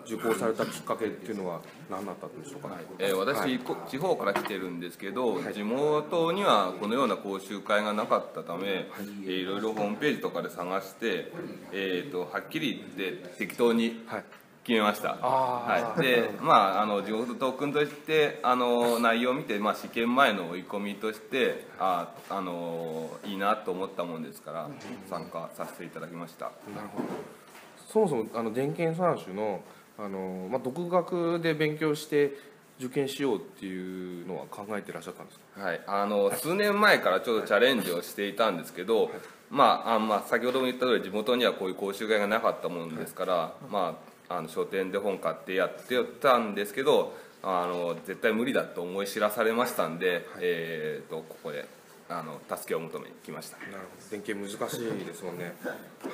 受講されたきっかけっていうのは何だったんでしょうか。 私、地方から来てるんですけど、地元にはこのような講習会がなかったため、いろいろホームページとかで探して、はっきり言って適当に決めました。で、地元特訓として内容を見て、試験前の追い込みとしていいなと思ったもんですから参加させていただきました。 なるほど。そもそも電検三種の独学で勉強して受験しようっていうのは考えてらっしゃったんですか。 数年前からちょうどチャレンジをしていたんですけど、先ほども言った通り地元にはこういう講習会がなかったものですから、書店で本買ってやってたんですけど、絶対無理だと思い知らされましたんで、ここで助けを求めに来ました。 なるほど。電検難しいですもんね。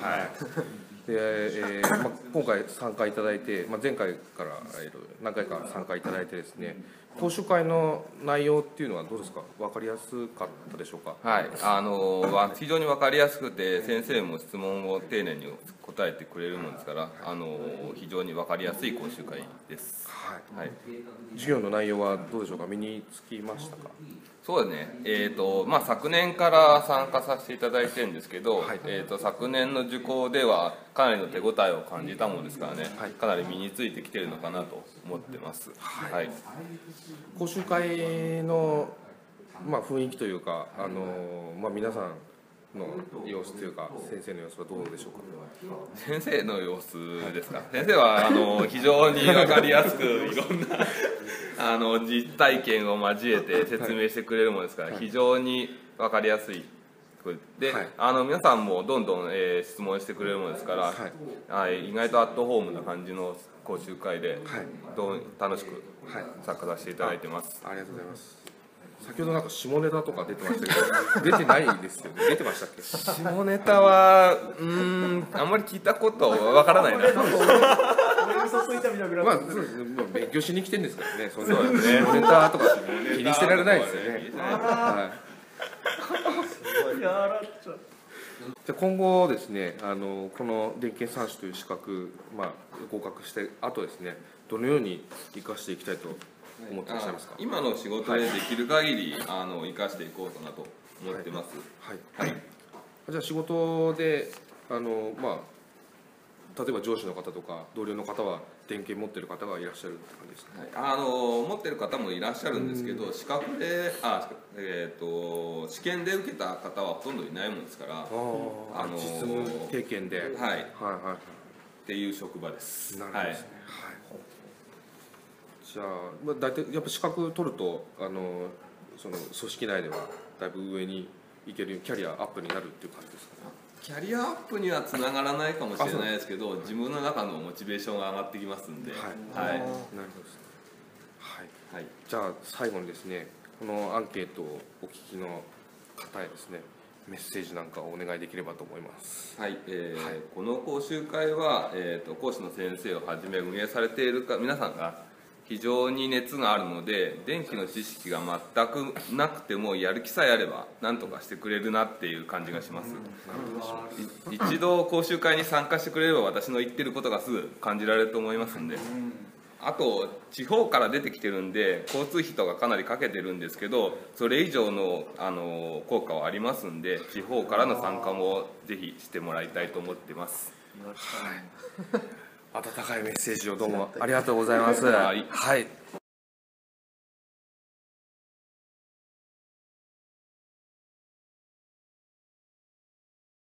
で今回参加いただいて、前回から何回か参加いただいてですね、講習会の内容っていうのはどうですか。分かりやすかったでしょうか。 非常に分かりやすくて、先生も質問を丁寧に答えてくれるもんですから、非常に分かりやすい講習会です。 授業の内容はどうでしょうか。身につきましたか。 そうですね、昨年から参加させていただいてるんですけど、昨年の受講ではかなりの手応えを感じたものですからね、かなり身についてきてるのかなと思ってます。 講習会の、雰囲気というか、皆さんの様子というか、先生の様子はどうでしょうか。 先生の様子ですか。先生は非常に分かりやすくいろんな実体験を交えて説明してくれるものですから、非常に分かりやすいで、皆さんもどんどん、質問してくれるものですから、意外とアットホームな感じの講習会で、楽しく参加させていただいてます。 ありがとうございます。先ほどなんか下ネタとか出てましたけど出てないですよね。出てましたっけ。 下ネタはあんまり聞いたことわからないな。 そうですね。勉強しに来てるんですからね。そうですね。下ネタとか気にしてられないですよね。じゃ今後ですね、この電検三種という資格、合格してあとですね、どのように生かしていきたいと思ってらっしゃいますか。 今の仕事でできる限り生かしていこうかなと思ってます。 じゃあ仕事で例えば上司の方とか同僚の方は電検持ってる方がいらっしゃるって感じですか。 持ってる方もいらっしゃるんですけど、資格で試験で受けた方はほとんどいないもんですから、 実務経験でっていう職場です。 なるほどですね。じゃあ大体やっぱ資格取るとその組織内ではだいぶ上に行けるキャリアアップになるっていう感じですかね。 キャリアアップにはつながらないかもしれないですけど、自分の中のモチベーションが上がってきますんで。 なるほどですね。じゃあ最後にですね、このアンケートをお聞きの方へですね、メッセージなんかをお願いできればと思います。 この講習会は、講師の先生をはじめ運営されている皆さんが非常に熱があるので、電気の知識が全くなくてもやる気さえあれば何とかしてくれるなっていう感じがします。一度講習会に参加してくれれば私の言ってることがすぐ感じられると思いますんで、あと地方から出てきてるんで交通費とかかなりかけてるんですけど、それ以上の効果はありますんで、地方からの参加もぜひしてもらいたいと思ってます。 温かいメッセージをどうもありがとうございます。